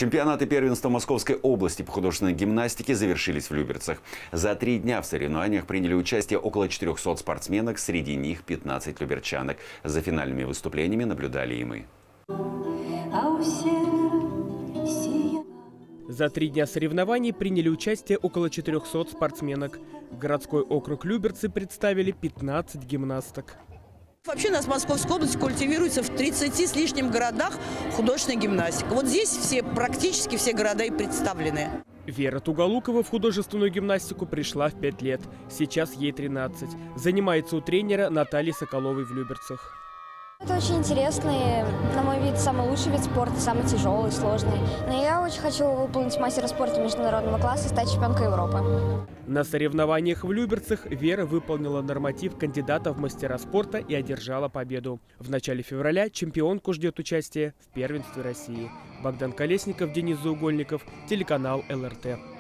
Чемпионаты первенства Московской области по художественной гимнастике завершились в Люберцах. За 3 дня в соревнованиях приняли участие около 400 спортсменок, среди них 15 люберчанок. За финальными выступлениями наблюдали и мы. За 3 дня соревнований приняли участие около 400 спортсменок. Городской округ Люберцы представили 15 гимнасток. Вообще у нас в Московской области культивируется в 30 с лишним городах художественная гимнастика. Вот здесь практически все города и представлены. Вера Туголукова в художественную гимнастику пришла в 5 лет. Сейчас ей 13. Занимается у тренера Натальи Соколовой в Люберцах. Это очень интересный, на мой вид, самый лучший вид спорта, самый тяжелый, сложный. Но я очень хочу выполнить мастера спорта международного класса и стать чемпионкой Европы. На соревнованиях в Люберцах Вера выполнила норматив кандидата в мастера спорта и одержала победу. В начале февраля чемпионку ждет участие в первенстве России. Богдан Колесников, Денис Заугольников, телеканал ЛРТ.